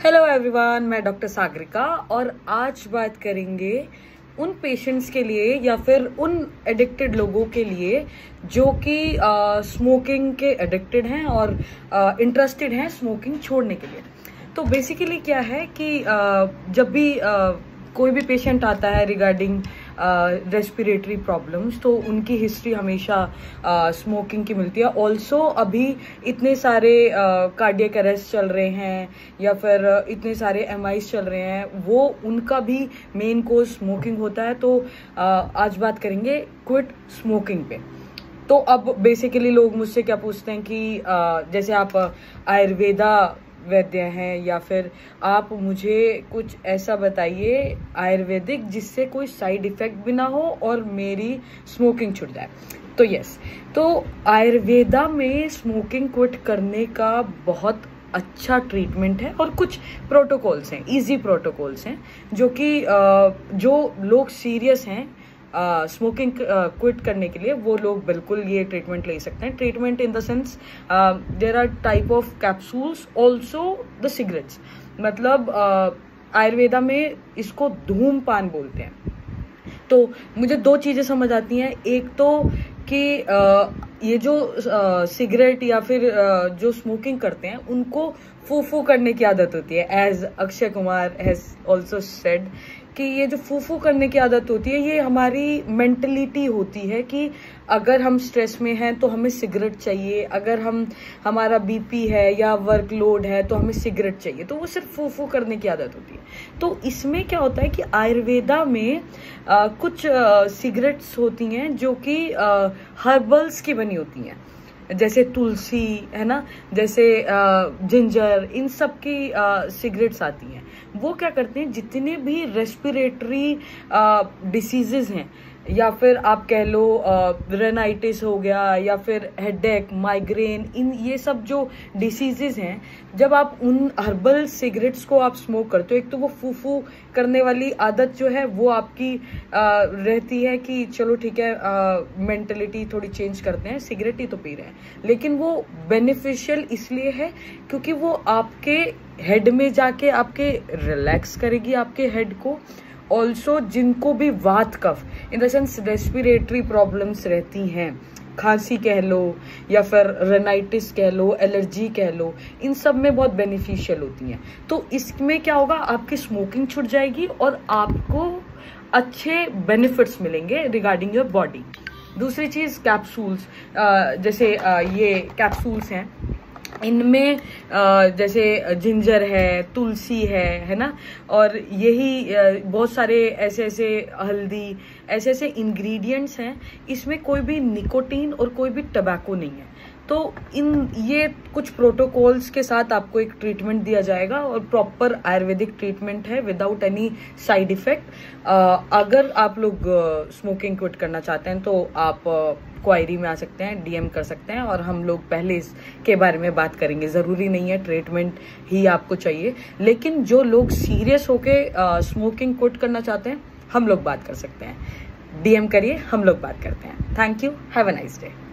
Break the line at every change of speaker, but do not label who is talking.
Hello everyone, मैं doctor Sagarika और आज बात करेंगे उन पेशेंट्स के लिए या फिर उन एडिक्टेड लोगों के लिए जो कि स्मोकिंग के एडिक्टेड हैं और इंटरेस्टेड हैं स्मोकिंग छोड़ने के लिए। तो बेसिकली क्या है कि जब भी कोई भी पेशेंट आता है रिगार्डिंग रेस्पिरेटरी प्रॉब्लम्स, तो उनकी हिस्ट्री हमेशा स्मोकिंग की मिलती है। ऑल्सो अभी इतने सारे कार्डियक अरेस्ट चल रहे हैं या फिर इतने एमआई एमआईज चल रहे हैं, वो उनका भी मेन कोज स्मोकिंग होता है। तो आज बात करेंगे क्विट स्मोकिंग पे। तो अब बेसिकली लोग मुझसे क्या पूछते हैं कि जैसे आप आयुर्वेदा वैद्य हैं या फिर आप मुझे कुछ ऐसा बताइए आयुर्वेदिक जिससे कोई साइड इफेक्ट भी ना हो और मेरी स्मोकिंग छूट जाए। तो यस, तो आयुर्वेदा में स्मोकिंग क्विट करने का बहुत अच्छा ट्रीटमेंट है और कुछ प्रोटोकॉल्स हैं, इजी प्रोटोकॉल्स हैं जो कि जो लोग सीरियस हैं स्मोकिंग क्विट करने के लिए, वो लोग बिल्कुल ये ट्रीटमेंट ले सकते हैं। Treatment in the sense there are type of capsules, also the cigarettes. मतलब आयुर्वेदा में इसको धूमपान बोलते हैं। तो मुझे दो चीजें समझ आती हैं। एक तो कि ये जो सिगरेट या फिर जो स्मोकिंग करते हैं उनको फूफू करने की आदत होती है। As Akshay Kumar has also said कि ये जो फूफू करने की आदत होती है ये हमारी मेंटलिटी होती है कि अगर हम स्ट्रेस में हैं तो हमें सिगरेट चाहिए, अगर हमारा बीपी है या वर्कलोड है तो हमें सिगरेट चाहिए। तो वो सिर्फ फूफू करने की आदत होती है। तो इसमें क्या होता है कि आयुर्वेदा में कुछ सिगरेट्स होती हैं जो कि हर्बल्स की बनी होती हैं, जैसे तुलसी है ना, जैसे जिंजर, इन सब की सिगरेट्स आती हैं। वो क्या करते हैं, जितने भी रेस्पिरेटरी डिसीजेज हैं या फिर आप कह लो रेनाइटिस हो गया या फिर हेडेक, माइग्रेन, इन ये सब जो डिसीजेज हैं, जब आप उन हर्बल सिगरेट्स को आप स्मोक करते हो, एक तो वो फूफू करने वाली आदत जो है वो आपकी रहती है कि चलो ठीक है मेंटलिटी थोड़ी चेंज करते हैं, सिगरेट ही तो पी रहे हैं, लेकिन वो बेनिफिशियल इसलिए है क्योंकि वो आपके हेड में जाके आपके रिलैक्स करेगी आपके हेड को। ऑल्सो जिनको भी वात कफ in the sense respiratory problems रहती हैं, खांसी कह लो या फिर रेनाइटिस कह लो, एलर्जी कह लो, इन सब में बहुत बेनिफिशियल होती हैं। तो इसमें क्या होगा, आपकी स्मोकिंग छूट जाएगी और आपको अच्छे बेनिफिट्स मिलेंगे रिगार्डिंग योर बॉडी। दूसरी चीज कैप्सूल्स, जैसे ये कैप्सूल्स हैं, इनमें जैसे जिंजर है, तुलसी है ना, और यही बहुत सारे ऐसे ऐसे हल्दी, ऐसे ऐसे इंग्रेडिएंट्स हैं। इसमें कोई भी निकोटीन और कोई भी टबैको नहीं है। तो ये कुछ प्रोटोकॉल्स के साथ आपको एक ट्रीटमेंट दिया जाएगा और प्रॉपर आयुर्वेदिक ट्रीटमेंट है विदाउट एनी साइड इफेक्ट। अगर आप लोग स्मोकिंग क्विट करना चाहते हैं तो आप क्वायरी में आ सकते हैं, डीएम कर सकते हैं और हम लोग पहले इसके बारे में बात करेंगे। जरूरी नहीं है ट्रीटमेंट ही आपको चाहिए, लेकिन जो लोग सीरियस होके स्मोकिंग क्विट करना चाहते हैं हम लोग बात कर सकते हैं। डीएम करिए, हम लोग बात करते हैं। Thank you, have a nice day.